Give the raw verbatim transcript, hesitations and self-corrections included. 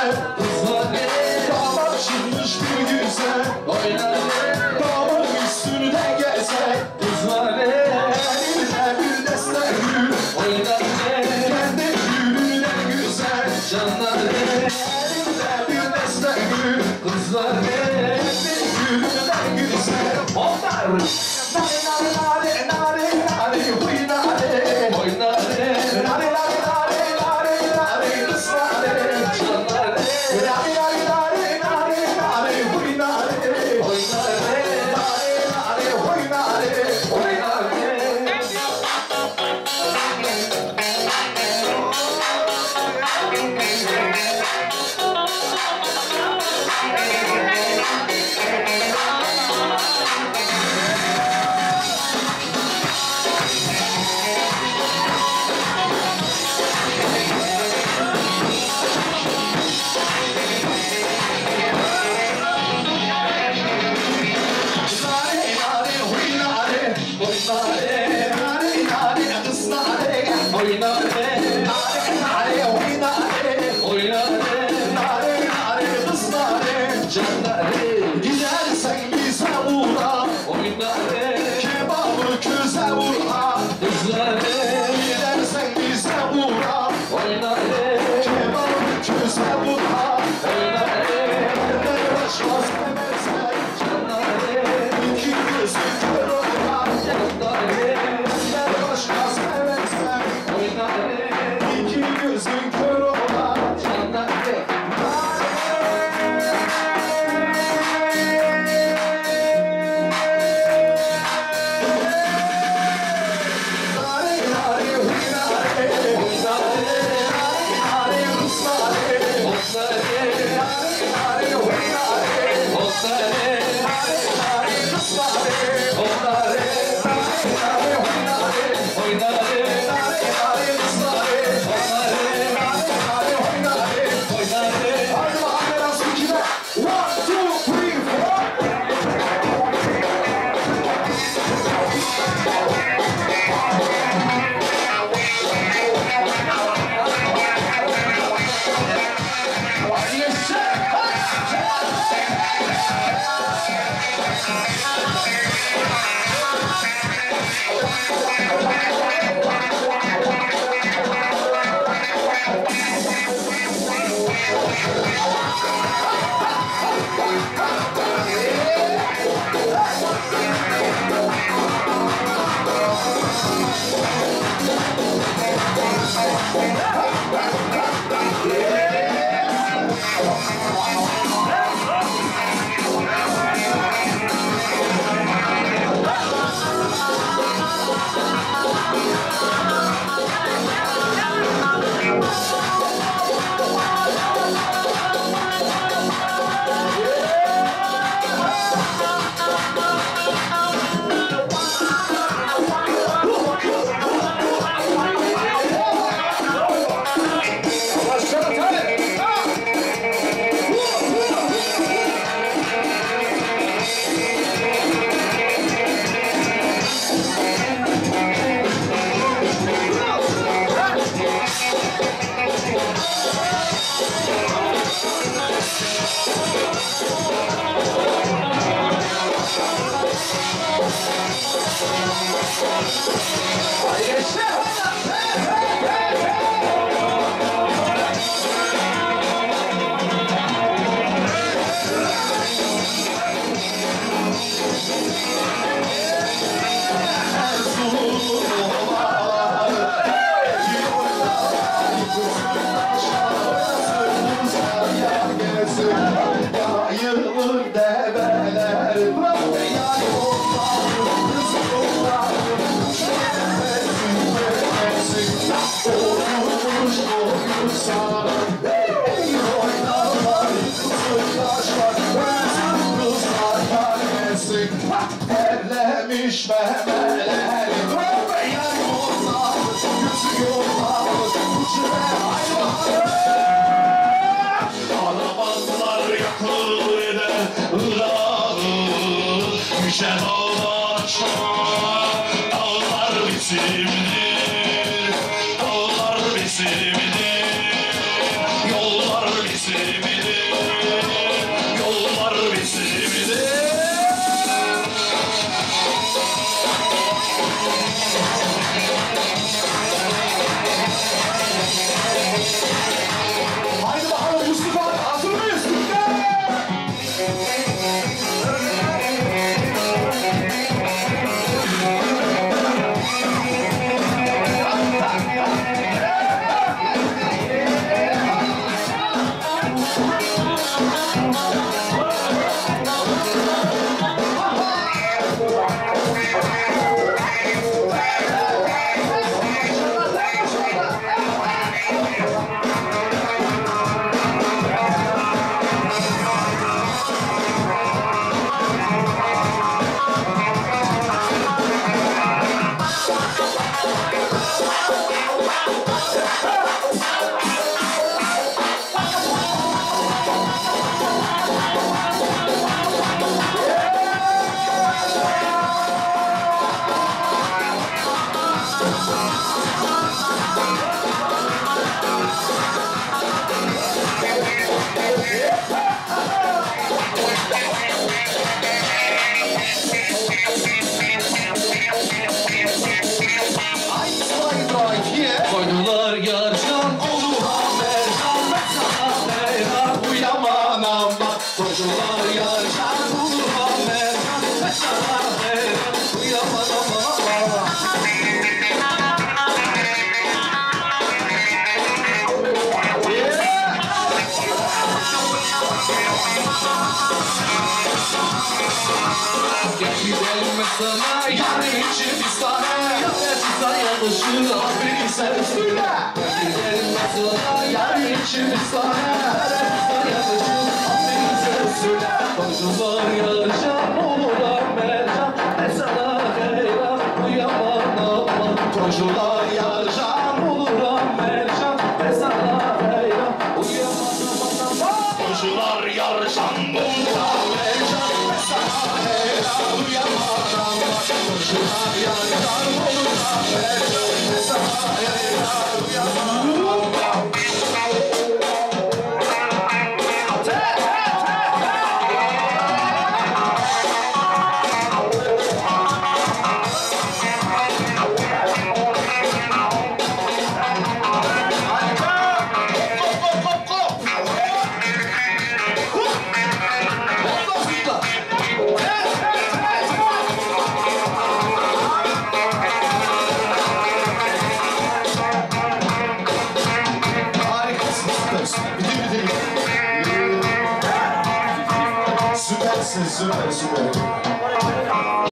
güzel kızları, dağlar çıkmış bir güzel oynarı, dağın üstünde gezek kızları, elimde bir destek gül oynarı, kendi gülüne güzel canları, elimde bir destek gül kızları, kendi gülüne güzel onlar. Nare nare nare nare huy nare huy nare nare nare nare nare nare kızları canları, nare nare nare nare nare huy nare huy nare nare nare huy nare huy nare. Gidersen bize uğra oynarı, kebabı köze vurha kızları, gidersen bize uğra oynarı, kebabı köze vurha oynarı, benden başka sevmezler canları, iki gözü kör ola canları, benden başka sevmezler oynarı, iki gözü kör ola canları. Yayılır develer, yani onların kızı onların şerefsin, şerefsin, olmuş olursa ey oynarlar, kızıldaşlar, özüm kızlar gelmesin, terlemiş memeler, yani onların yüzü yollar, uçuver hayvanlar. Yakılır da ırağı, düşer ağaçlar, dağlar bizimdir, dağlar bizimdir, yollar bizimdir. Koydular yarcan, oluha mercan, mesela mercan, uyaman ama. Koydular yarcan, oluha mercan, mesela mercan, uyaman ama. Gidelim mesela yarın için biz tane. Yapacağız yanlışı aferin sen söyle. Gidelim mesela yarın için biz tane. Yapacağız yanlışı aferin sen söyle. Koydular yarcan olur mercan. Mesela heyran uyaman aman. Koydular yarcan olur mercan. Mesela heyran uyaman aman. Koydular yarcan olur mercan. Mesela heyran uyaman aman. Koydular yarcan olur mercan. Mesela heyran uyaman aman. Süpersin, süper, süper.